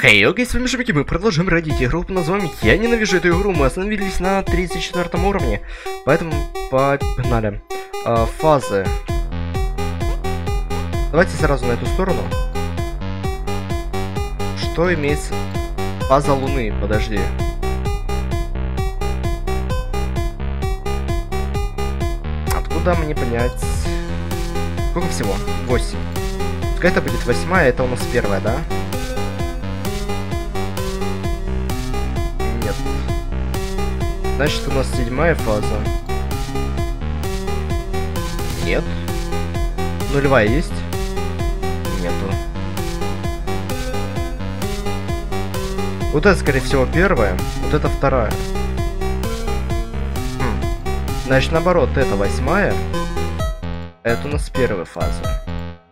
Окей, с вами Жмики, мы продолжим родить игру под названием «Я ненавижу эту игру». Мы остановились на 34 уровне, поэтому погнали. Фазы. Давайте сразу на эту сторону. Что имеется? Фаза Луны, подожди. Откуда мне понять? Сколько всего? 8. Пускай это будет 8-я, это у нас 1-я, да? Нет. Значит, у нас 7-я фаза. Нет. 0-я есть? Нету. Вот это, скорее всего, 1-я, вот это 2-я. Значит, наоборот, это 8-я. Это у нас 1-я фаза.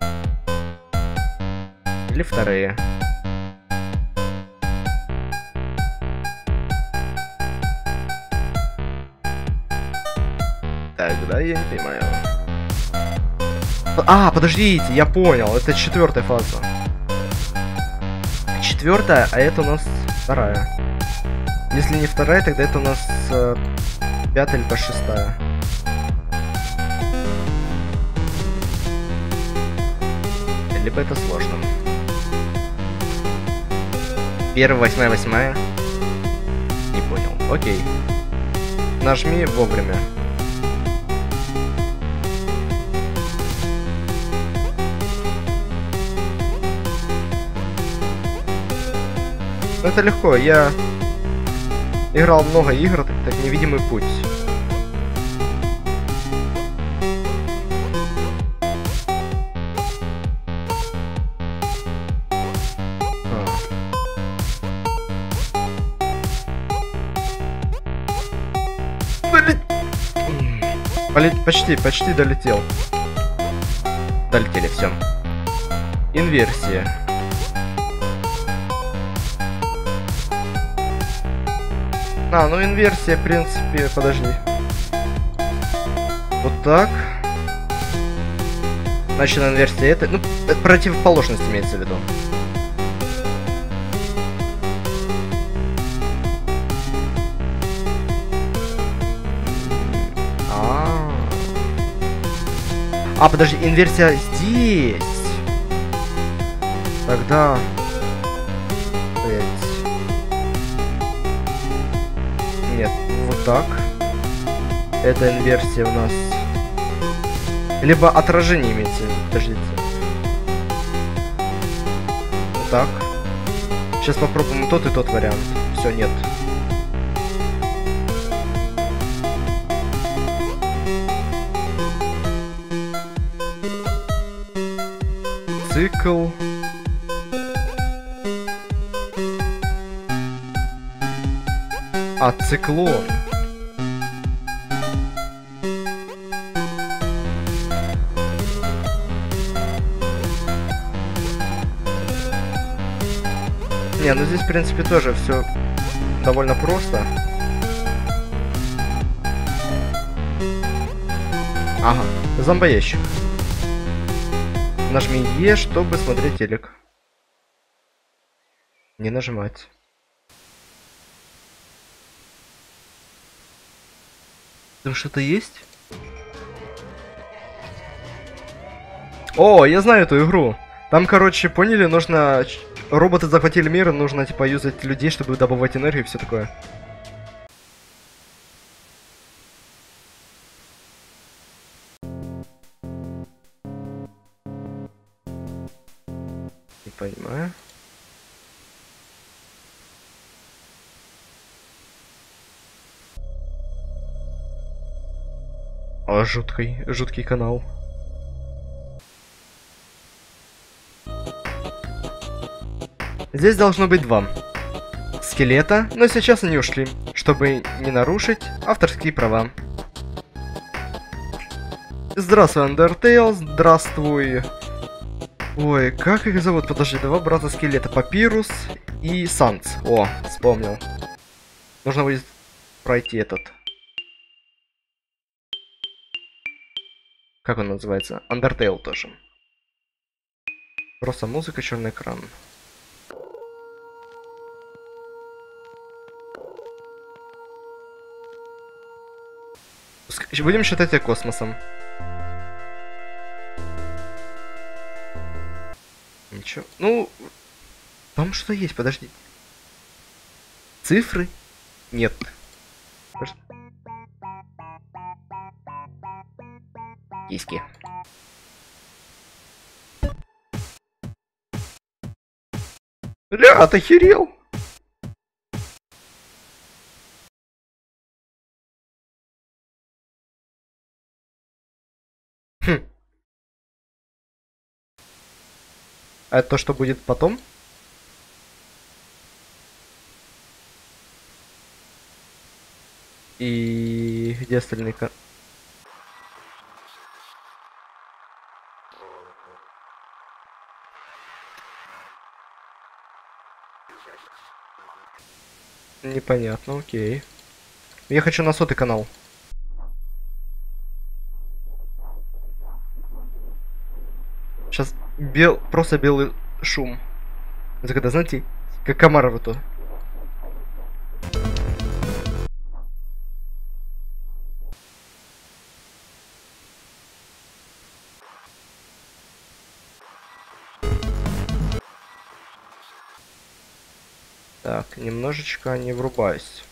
Или 2-я. Тогда я не понимаю. А, подождите, я понял. Это 4-я фаза. 4-я, а это у нас 2-я. Если не 2-я, тогда это у нас 5-я либо 6-я. Либо это сложно. 1-я, 8-я, 8-я. Не понял. Окей. Нажми вовремя. Это легко, я играл много игр, так невидимый путь. Почти долетел. Долетели, все. Инверсия. А, ну инверсия, в принципе, подожди. Вот так. Значит, инверсия это... Ну, противоположность имеется в виду. А, подожди, инверсия здесь. Тогда... Нет, вот так. Это инверсия у нас. Либо отражение имеется. Подождите. Вот так. Сейчас попробуем тот и тот вариант. Все, нет. Цикл. А, циклон. Не, ну здесь, в принципе, тоже все довольно просто. Ага, зомбоящик. Нажми Е, чтобы смотреть телек. Не нажимать. Там что-то есть? О, я знаю эту игру. Там, короче, поняли, нужно... Роботы захватили мир, нужно, типа, юзать людей, чтобы добывать энергию и все такое. Не понимаю. О, жуткий канал. Здесь должно быть 2 скелета, но сейчас они ушли, чтобы не нарушить авторские права. Здравствуй, Undertale, здравствуй. Ой, как их зовут? Подожди, 2 брата скелета, Папирус и Санс. О, вспомнил. Нужно будет пройти этот. Как он называется? Undertale тоже. Просто музыка, черный экран. Будем считать это космосом. Ничего. Ну, там что есть, подожди. Цифры? Нет. Киски. Бля, ты охерел? Хм. А это то, что будет потом? И где остальные Непонятно, окей. Я хочу на 100-й канал. Сейчас просто белый шум. Это когда, знаете, как комар в эту. Так, немножечко не врубаюсь.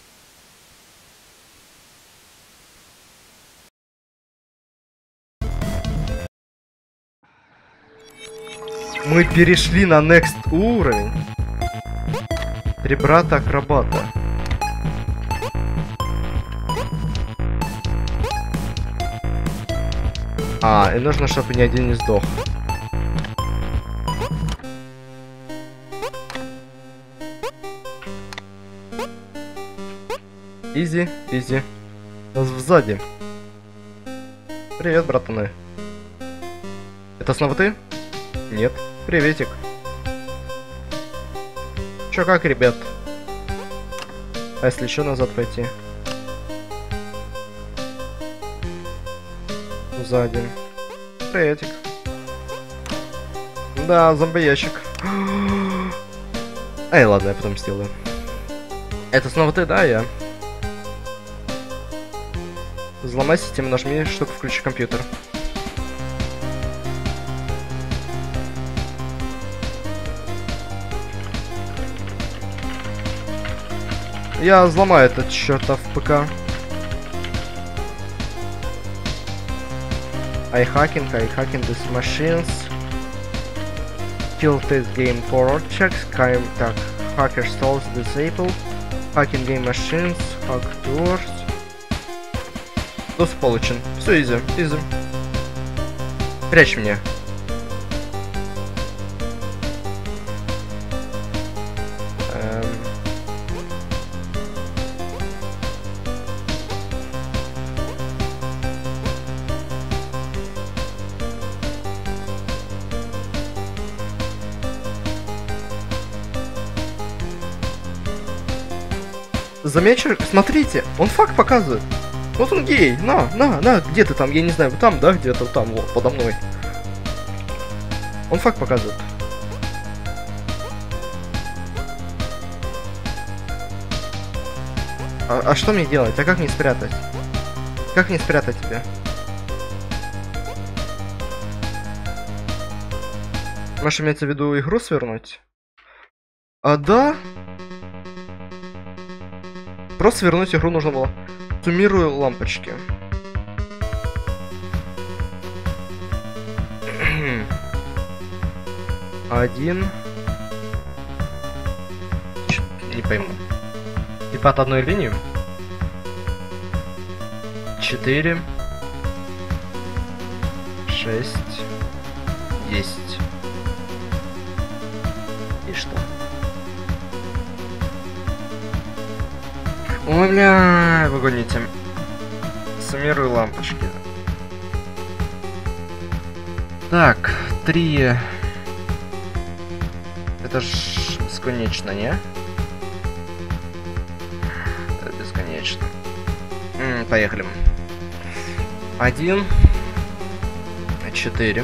Мы перешли на next уровень. Три брата акробата. И нужно, чтобы ни один не сдох. Изи, изи. Нас сзади. Привет, братаны. Это снова ты? Нет. Приветик. Чё, как, ребят? А если еще назад пойти? Сзади. Приветик. Да, зомби-ящик. Эй, ладно, я потом сделаю. Это снова ты, да, я? Взломай систему, нажми, чтобы включить компьютер. Я взломаю этот чертов ПК. I hacking these machines. Kill this game forward checks. Так, hacker stalls disable. Hacking game machines. Hack doors. Доступ получен. Все изи, изи. Прячь меня. Замечу, смотрите, он факт показывает. Вот он гей, на, где ты там, я не знаю, там, да, где-то там, вот, подо мной. Он факт показывает. А что мне делать? А как мне спрятать? Как мне спрятать тебя? Может, имеется в виду игру свернуть? Да? Просто вернуть игру нужно было. Суммирую лампочки. Один. Не пойму. Типа от одной линии. 4. 6. 10. И что? Ой, бля, вы гоните. Суммирую лампочки. Так, 3. Это ж бесконечно, не? Это бесконечно. Поехали. 1. 4.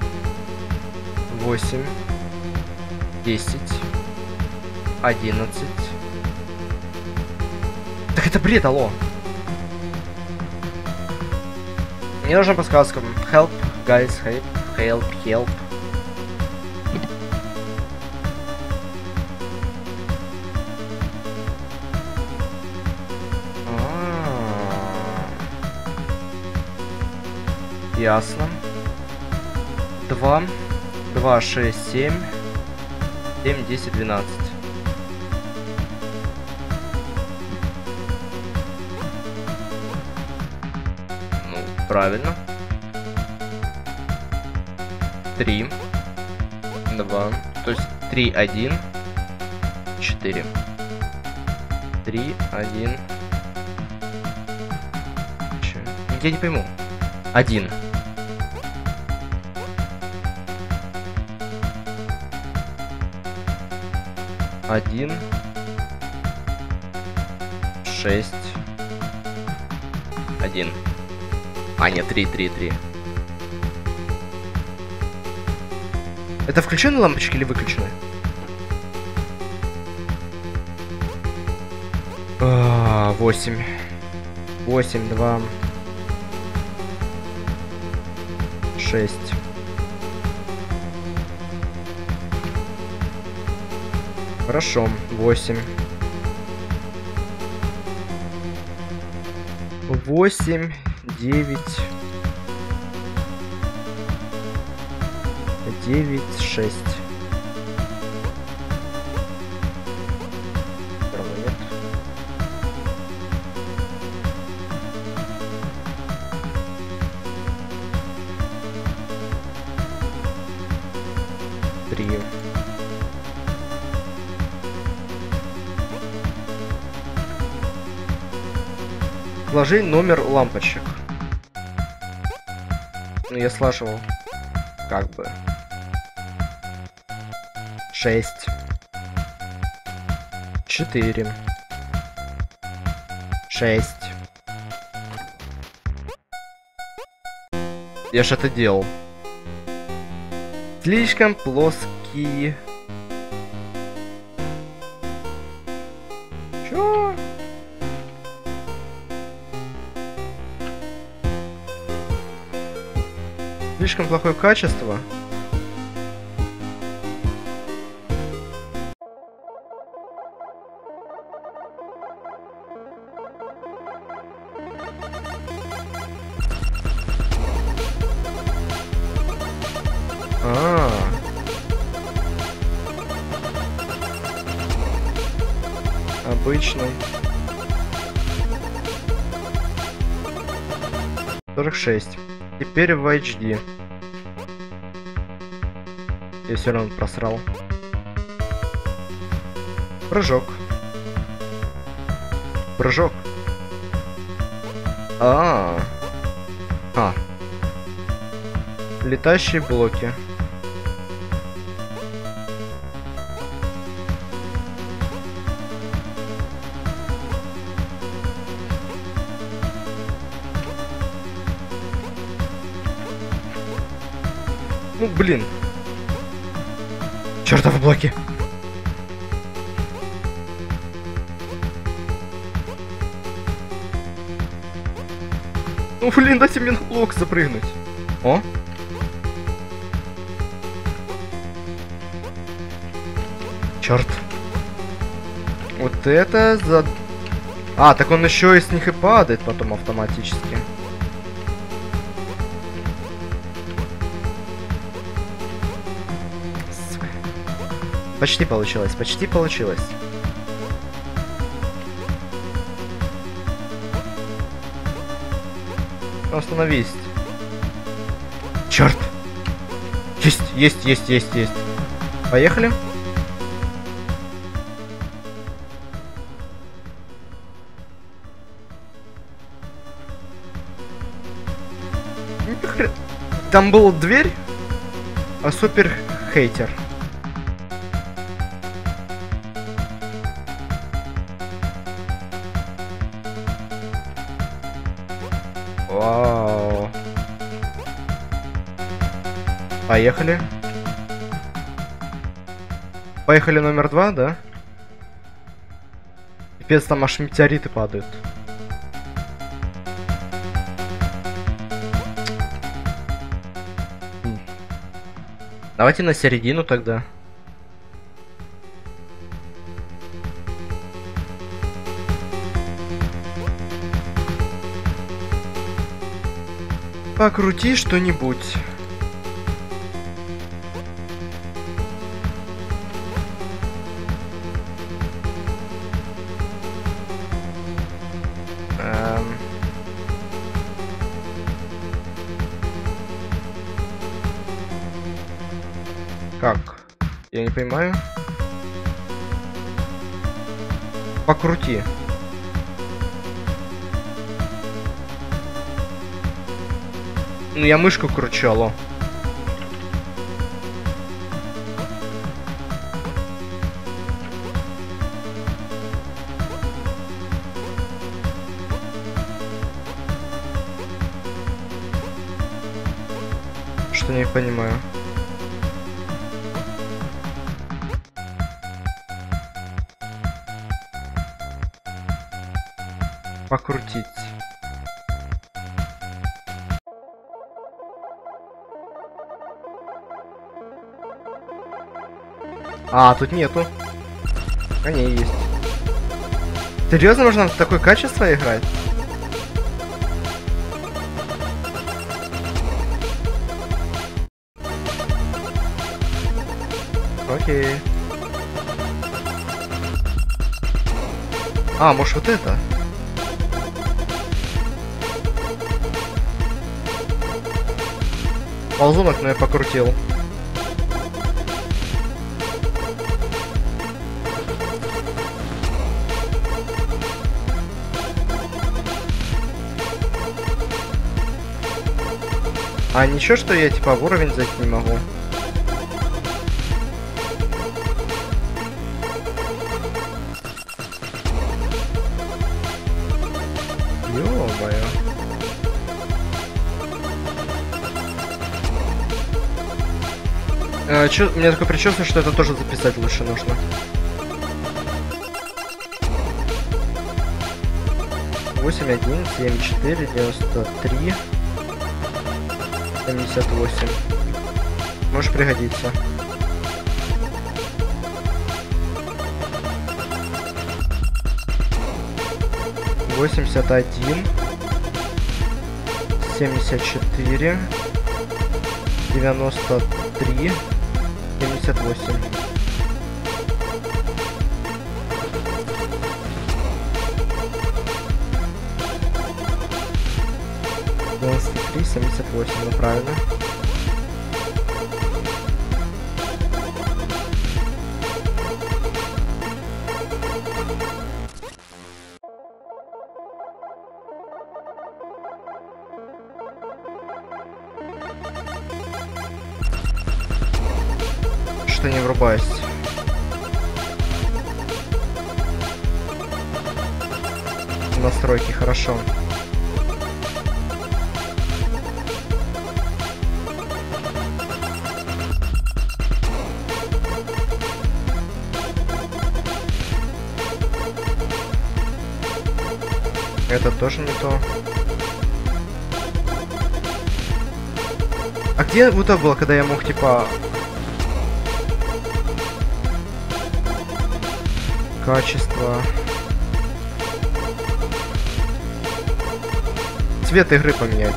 8. 10. 11. Так это бред, алло. Мне нужна подсказка. Help, guys, help. Ясно. 2, 6, 7, 10, 12. Ну, правильно. 3, 2, то есть 3, 1, 4. 3, 1. Я не пойму. 1. Один, 6, 1. А, нет, 3. Это включены лампочки или выключены? 8. 8, 2, 6. Хорошо, 8. 8, 9. 9, 6. Второго нет. Три. Сложи номер лампочек. Ну, я слаживал. Как бы. 6. 4. 6. Я ж это делал. Слишком плоские. Чё? Слишком плохое качество. Обычный. 46. Теперь в HD. Я все равно просрал. Прыжок. Прыжок. Летающие блоки. Ну, блин. Чёртовы блоки. Ну, блин, дайте мне на блок запрыгнуть. О. Черт. Вот это за... А, так он еще из них и падает потом автоматически. Сука. Почти получилось, почти получилось. Остановись. Черт. Есть. Поехали. Там была дверь, а супер хейтер. Вау. Поехали. Поехали номер 2, да? Пипец, там аж метеориты падают. Давайте на середину тогда. Покрути что-нибудь. Как? Я не понимаю. Покрути. Ну я мышку кручу, алло. Что не понимаю. Покрутить. А, тут нету. А не, есть. Серьезно, можно в такое качество играть? Окей. А, может вот это? Ползунок, но я покрутил. А ничего, что я типа в уровень зайти не могу? Ё-моё. У меня такое предчувствие, что это тоже записать лучше нужно. Восемь, 1, 7, 4, 93, 78. Может пригодиться. Восемьдесят один, 74, 93, 78. Три, 78, ну правильно. Что не врубаюсь. Настройки, хорошо. Это тоже не то. А где вот это было, когда я мог типа... Качество... Цвет игры поменять.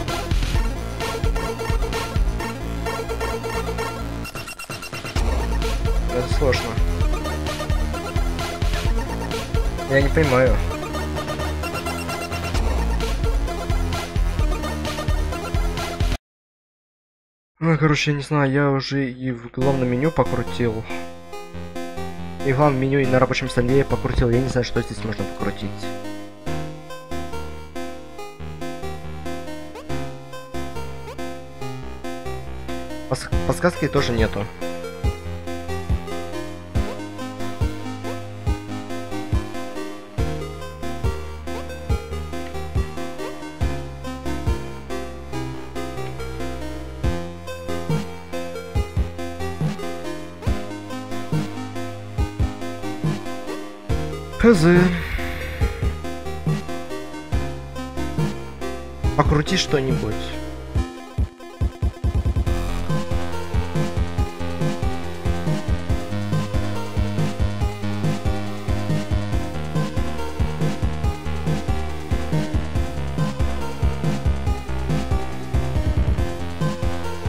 Это сложно. Я не понимаю. Ну, короче, я не знаю, я уже и в главном меню покрутил. И в главном меню, и на рабочем столе я покрутил. Я не знаю, что здесь можно покрутить. Подсказки тоже нету. Хз. Покрути что-нибудь.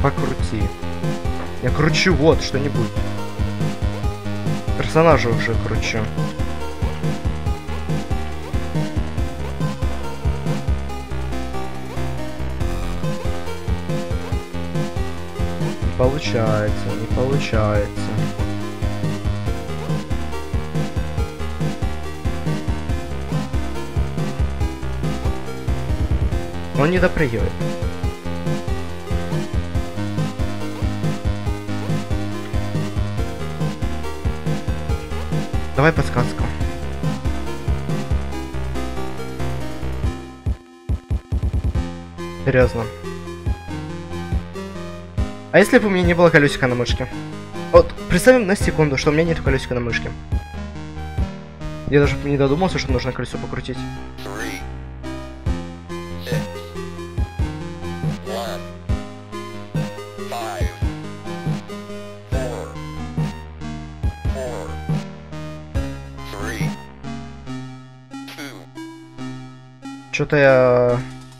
Покрути. Я кручу, вот, что-нибудь. Персонажа уже кручу. Не получается, не получается. Он не допрыгивает. Давай подсказку. Серьезно. А если бы у меня не было колесика на мышке? Вот, представим на секунду, что у меня нет колесика на мышке. Я даже не додумался, что нужно колесо покрутить. Что-то я...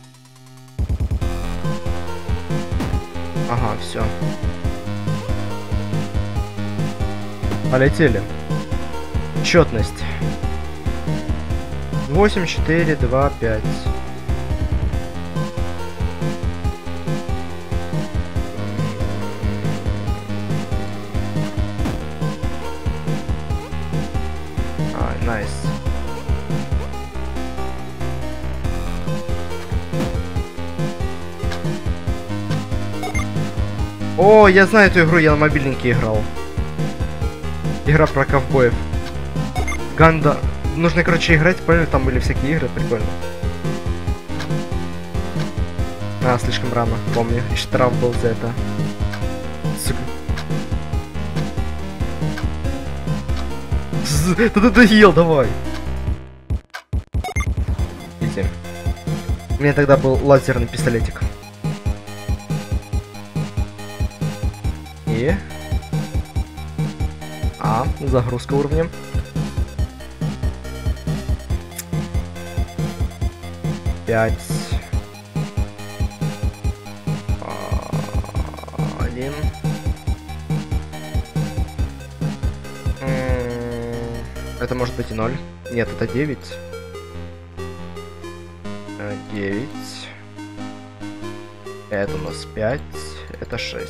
Ага, все. Полетели. Четность. 8, 4, 2, 5. Найс. О, я знаю эту игру, я на мобильнике играл. Игра про ковбоев. Ганда. Нужно, короче, играть, понял, там были всякие игры, прикольно. А, слишком рано, помню. И штраф был за это. Сука. Ты надоел, давай. Видите? У меня тогда был лазерный пистолетик. И... загрузка уровня. Пять. 1. Это может быть и 0. Нет, это 9. 9. Это у нас 5. Это 6.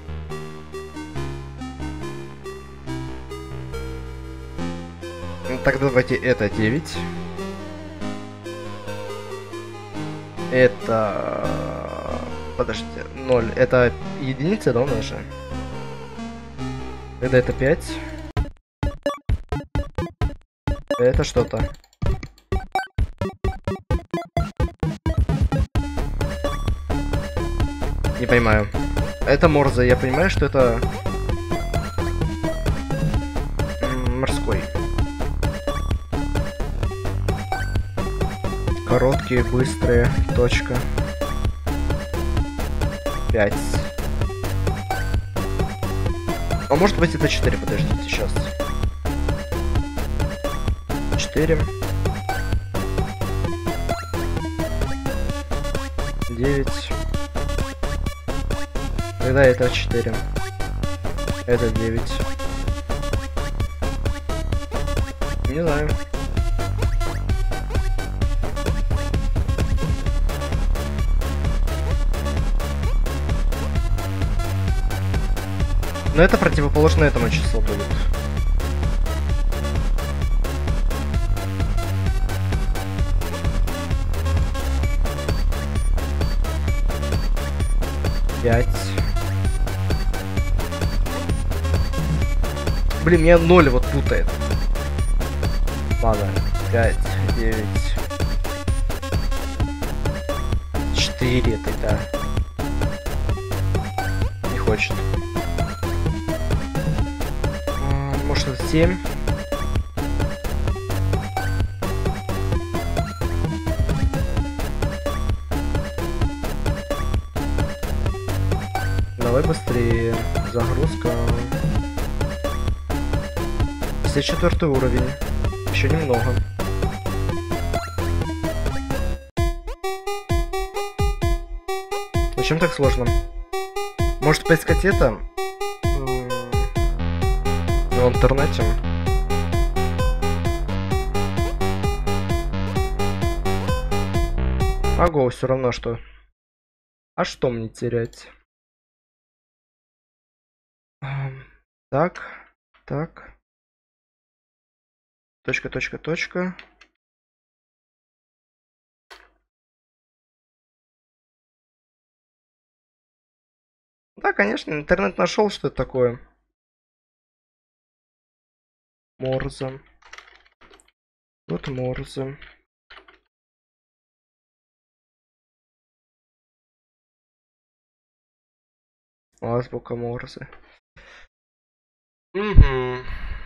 Тогда давайте это 9. Это... Подождите, 0. Это единица, да, у нас же? Тогда это 5. Это что-то. Не понимаю. Это Морзе, я понимаю, что это... морской. Короткие, быстрые, точка. 5. А может быть это 4, подождите, сейчас. 4. 9. Тогда это 4. Это 9. Не знаю. Но это противоположно этому числу будет. Пять. Блин, меня 0 вот путает. Ладно. 5, 9. 4 тогда. Не хочет. Может, 7. Давай быстрее. Загрузка. 54 уровень. Еще немного. Зачем так сложно? Может поискать это в интернете. Ого, все равно что. А что мне терять? Так, так. Точка, точка, точка. Да, конечно, интернет нашел, что это такое. Морзе. Вот Морзе. Азбука Морзе. Угу.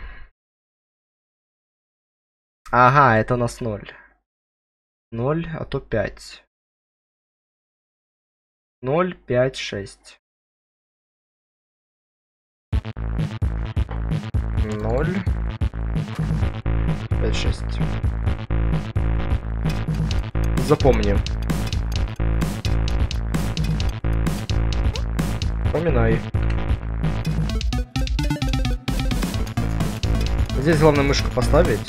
Ага, это у нас 0. 0, а то 5. 0, 5, 6. 0, 5, 6. Запомни. Поминай. Здесь главное мышку поставить.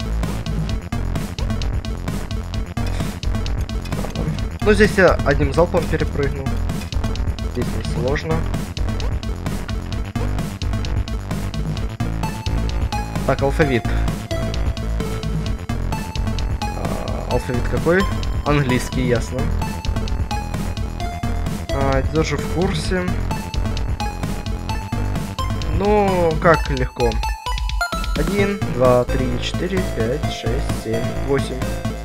Ну здесь я одним залпом перепрыгнул. Здесь не сложно. Так, алфавит. Алфавит какой? Английский, ясно. Держу в курсе. Ну, как легко. 1, 2, 3, 4, 5, 6, 7, 8.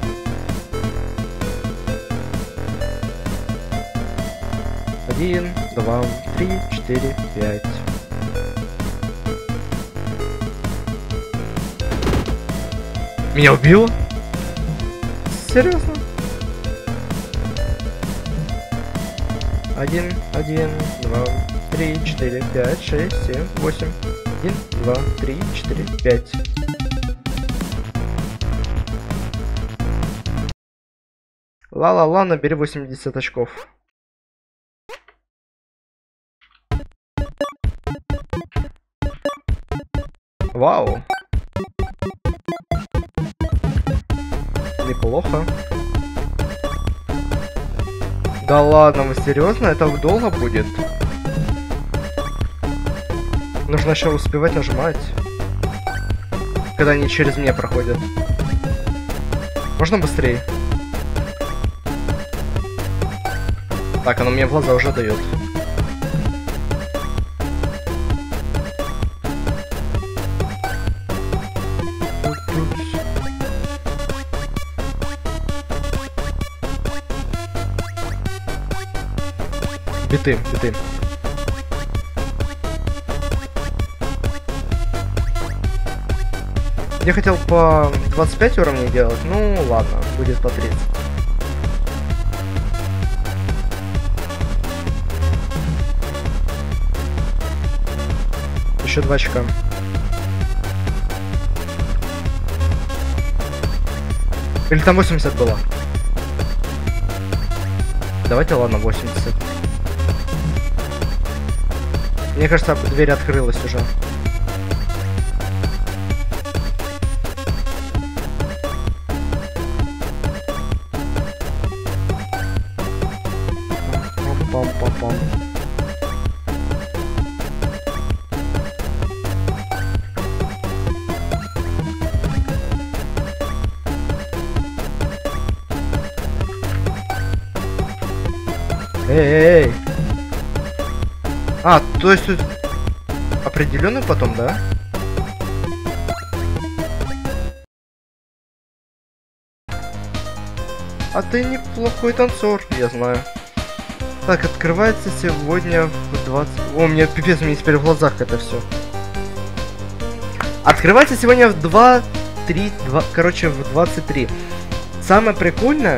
Один, 2, 3, 4, 5. Меня убило? Серьезно? 1, 1, 2, 3, 4, 5, 6, 7, 8. 1, 2, 3, 4, 5. Ла-ла-ла, набери 80 очков. Вау. Неплохо. Да ладно, вы серьезно? Это долго будет? Нужно еще успевать нажимать, когда они через меня проходят. Можно быстрее? Так, оно мне в глаза уже дает. Биты, биты. Я хотел по 25 уровней делать, ну ладно, будет по 30. Еще 2 очка. Или там 80 было? Давайте, ладно, 80. Мне кажется, дверь открылась уже. Пам-пам-пам-пам. Эй-эй-эй! А, то есть тут определенный потом, да? А ты неплохой танцор, я знаю. Так, открывается сегодня в 20... О, мне пипец, мне теперь в глазах это все. Открывается сегодня в 2, 3, 2, короче, в 23. Самое прикольное,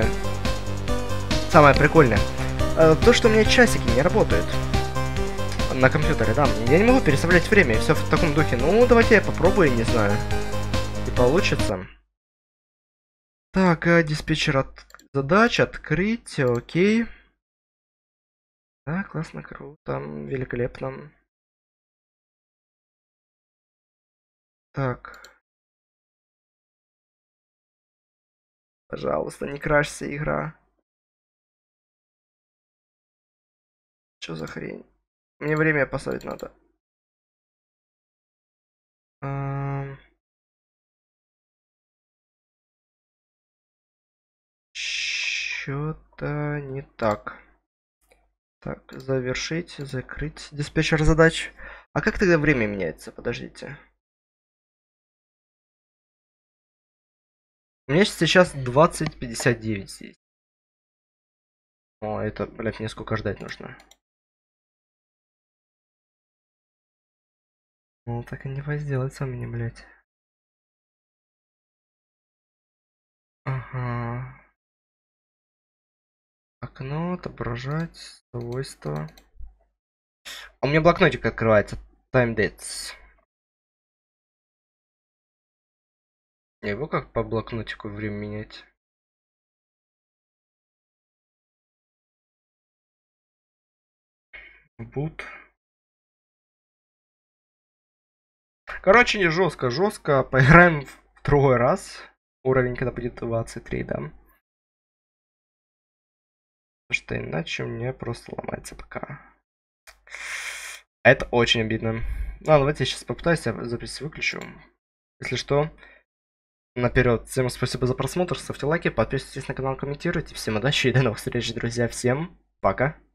то, что у меня часики не работают. На компьютере, да. Я не могу переставлять время, и все в таком духе. Ну, давайте я попробую, не знаю. И получится. Так, диспетчер задач открыть, окей. Да, классно, круто, великолепно. Так. Пожалуйста, не крашься, игра. Что за хрень? Мне время поставить надо. Что-то не так. Так, завершить, закрыть диспетчер задач. А как тогда время меняется? Подождите. У меня сейчас 20:59 здесь. О, это, блядь, мне сколько ждать нужно. Ну, так и не сделать сам мне, блядь. Ага. Окно, отображать, свойства. А у меня блокнотик открывается. Time dates. Я его как по блокнотику время менять? Boot. Короче, не жестко, жестко. Поиграем в другой раз. Уровень, когда будет 23, да. Потому что иначе у меня просто ломается пока. Это очень обидно. Ладно, давайте я сейчас попытаюсь, я запись выключу. Если что, наперед. Всем спасибо за просмотр, ставьте лайки, подписывайтесь на канал, комментируйте. Всем удачи и до новых встреч, друзья. Всем пока.